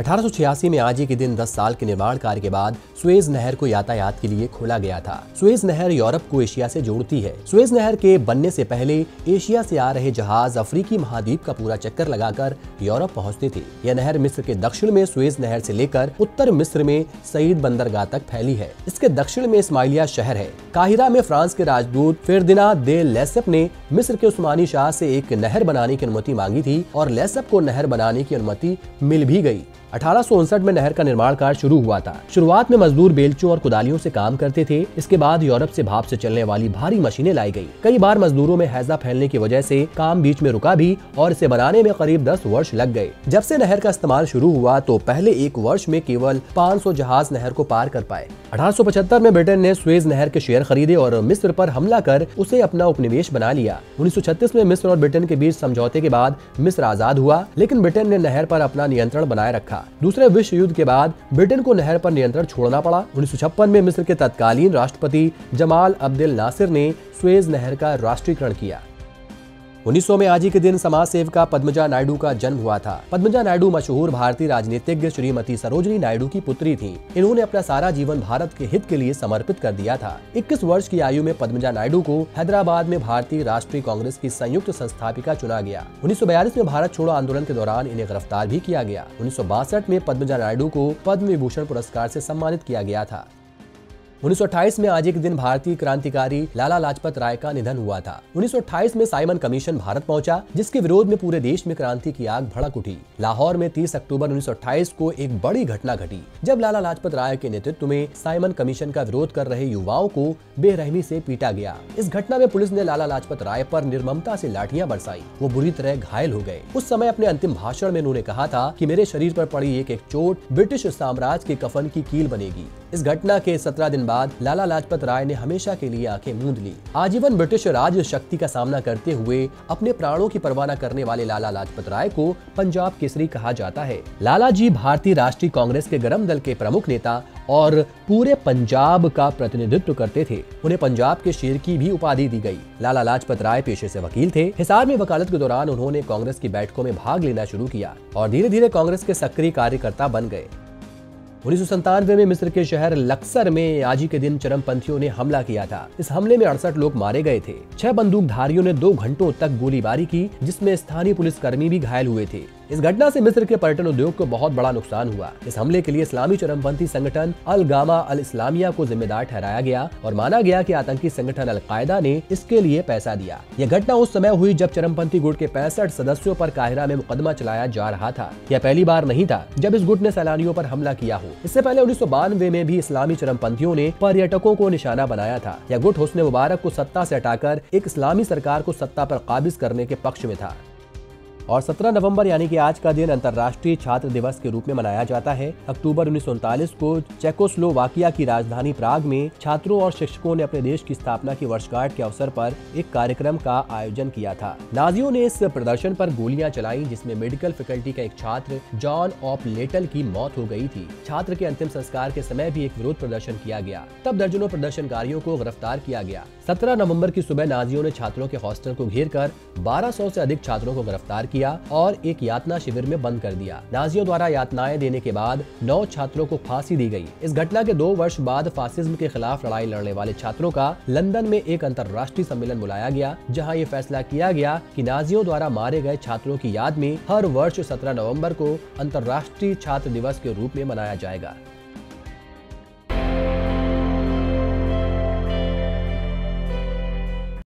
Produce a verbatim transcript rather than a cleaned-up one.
अठारह सौ छियासी में आज ही के दिन दस साल के निर्माण कार्य के बाद सुएज नहर को यातायात के लिए खोला गया था। सुएज नहर यूरोप को एशिया से जोड़ती है। सुएज नहर के बनने से पहले एशिया से आ रहे जहाज अफ्रीकी महाद्वीप का पूरा चक्कर लगाकर यूरोप पहुंचते थे। यह नहर मिस्र के दक्षिण में सुएज नहर से लेकर उत्तर मिस्र में सईद बंदरगाह तक फैली है। इसके दक्षिण में इस्माइलिया शहर है। काहिरा में फ्रांस के राजदूत फेर्दिनांद दे लेसेप ने मिस्र के उस्मानी शाह से एक नहर बनाने की अनुमति मांगी थी और लेसेप को नहर बनाने की अनुमति मिल भी गई। अठारह सौ उनसठ में नहर का निर्माण कार्य शुरू हुआ था। शुरुआत में मजदूर बेलचों और कुदालियों से काम करते थे। इसके बाद यूरोप से भाप से चलने वाली भारी मशीनें लाई गई। कई बार मजदूरों में हैजा फैलने की वजह से काम बीच में रुका भी और इसे बनाने में करीब दस वर्ष लग गए। जब से नहर का इस्तेमाल शुरू हुआ तो पहले एक वर्ष में केवल पाँच सौ जहाज नहर को पार कर पाए। अठारह सौ पचहत्तर में ब्रिटेन ने सुएज नहर के शेयर खरीदे और मिस्र पर हमला कर उसे अपना उपनिवेश बना लिया। उन्नीस सौ छत्तीस में मिस्र और ब्रिटेन के बीच समझौते के बाद मिस्र आजाद हुआ, लेकिन ब्रिटेन ने नहर पर अपना नियंत्रण बनाए रखा। दूसरे विश्व युद्ध के बाद ब्रिटेन को नहर पर नियंत्रण छोड़ना पड़ा। उन्नीस सौ छप्पन में मिस्र के तत्कालीन राष्ट्रपति जमाल अब्देल नासिर ने सुएज नहर का राष्ट्रीयकरण किया। उन्नीस सौ में आज ही के दिन समाज सेविका पद्मजा नायडू का जन्म हुआ था। पद्मजा नायडू मशहूर भारतीय राजनीतिज्ञ श्रीमती सरोजिनी नायडू की पुत्री थीं। इन्होंने अपना सारा जीवन भारत के हित के लिए समर्पित कर दिया था। इक्कीस वर्ष की आयु में पद्मजा नायडू को हैदराबाद में भारतीय राष्ट्रीय कांग्रेस की संयुक्त संस्थापिका चुना गया। उन्नीस सौ बयालीस में भारत छोड़ो आंदोलन के दौरान इन्हें गिरफ्तार भी किया गया। उन्नीस सौ बासठ में पद्मजा नायडू को पद्म विभूषण पुरस्कार से सम्मानित किया गया था। उन्नीस सौ अट्ठाईस में आज एक दिन भारतीय क्रांतिकारी लाला लाजपत राय का निधन हुआ था। उन्नीस सौ अट्ठाईस में साइमन कमीशन भारत पहुंचा, जिसके विरोध में पूरे देश में क्रांति की आग भड़क उठी। लाहौर में तीस अक्टूबर उन्नीस सौ अट्ठाईस को एक बड़ी घटना घटी, जब लाला लाजपत राय के नेतृत्व में साइमन कमीशन का विरोध कर रहे युवाओं को बेरहमी से पीटा गया। इस घटना में पुलिस ने लाला लाजपत राय पर निर्ममता से लाठियां बरसाई। वो बुरी तरह घायल हो गए। उस समय अपने अंतिम भाषण में उन्होंने कहा था कि मेरे शरीर पर पड़ी एक एक चोट ब्रिटिश साम्राज्य के कफन की कील बनेगी। इस घटना के सत्रह दिन बाद लाला लाजपत राय ने हमेशा के लिए आंखें मूंद ली। आजीवन ब्रिटिश राज शक्ति का सामना करते हुए अपने प्राणों की परवाह न करने वाले लाला लाजपत राय को पंजाब केसरी कहा जाता है। लाला जी भारतीय राष्ट्रीय कांग्रेस के गरम दल के प्रमुख नेता और पूरे पंजाब का प्रतिनिधित्व करते थे। उन्हें पंजाब के शेर की भी उपाधि दी गई। लाला लाजपत राय पेशे से वकील थे। हिसार में वकालत के दौरान उन्होंने कांग्रेस की बैठकों में भाग लेना शुरू किया और धीरे धीरे कांग्रेस के सक्रिय कार्यकर्ता बन गए। उन्नीस सौ संतानवे में मिस्र के शहर लक्सर में आज ही के दिन चरमपंथियों ने हमला किया था। इस हमले में अड़सठ लोग मारे गए थे। छह बंदूकधारियों ने दो घंटों तक गोलीबारी की, जिसमें स्थानीय पुलिसकर्मी भी घायल हुए थे। इस घटना से मिस्र के पर्यटन उद्योग को बहुत बड़ा नुकसान हुआ। इस हमले के लिए इस्लामी चरमपंथी संगठन अल गामा अल इस्लामिया को जिम्मेदार ठहराया गया और माना गया कि आतंकी संगठन अल कायदा ने इसके लिए पैसा दिया। यह घटना उस समय हुई जब चरमपंथी गुट के पैंसठ सदस्यों पर काहिरा में मुकदमा चलाया जा रहा था। यह पहली बार नहीं था जब इस गुट ने सैलानियों पर हमला किया हो। इससे पहले उन्नीस सौ बानवे में भी इस्लामी चरमपंथियों ने पर्यटकों को निशाना बनाया था। यह गुट हुस्ने मुबारक को सत्ता से हटाकर एक इस्लामी सरकार को सत्ता पर काबिज करने के पक्ष में था। और सत्रह नवंबर यानी कि आज का दिन अंतर्राष्ट्रीय छात्र दिवस के रूप में मनाया जाता है। अक्टूबर उन्नीस सौ उनतालीस को चेकोस्लोवाकिया की राजधानी प्राग में छात्रों और शिक्षकों ने अपने देश की स्थापना की वर्षगांठ के अवसर पर एक कार्यक्रम का आयोजन किया था। नाजियों ने इस प्रदर्शन पर गोलियां चलाई, जिसमें मेडिकल फैकल्टी का एक छात्र जॉन ऑफ लेटल की मौत हो गई थी। छात्र के अंतिम संस्कार के समय भी एक विरोध प्रदर्शन किया गया। तब दर्जनों प्रदर्शनकारियों को गिरफ्तार किया गया। सत्रह नवम्बर की सुबह नाजियों ने छात्रों के हॉस्टल को घेर कर बारह सौ से अधिक छात्रों को गिरफ्तार किया और एक यातना शिविर में बंद कर दिया। नाजियों द्वारा यातनाएं देने के बाद नौ छात्रों को फांसी दी गई। इस घटना के दो वर्ष बाद फासिज्म के खिलाफ लड़ाई लड़ने वाले छात्रों का लंदन में एक अंतर्राष्ट्रीय सम्मेलन बुलाया गया, जहां ये फैसला किया गया कि नाजियों द्वारा मारे गए छात्रों की याद में हर वर्ष सत्रह नवंबर को अंतर्राष्ट्रीय छात्र दिवस के रूप में मनाया जाएगा।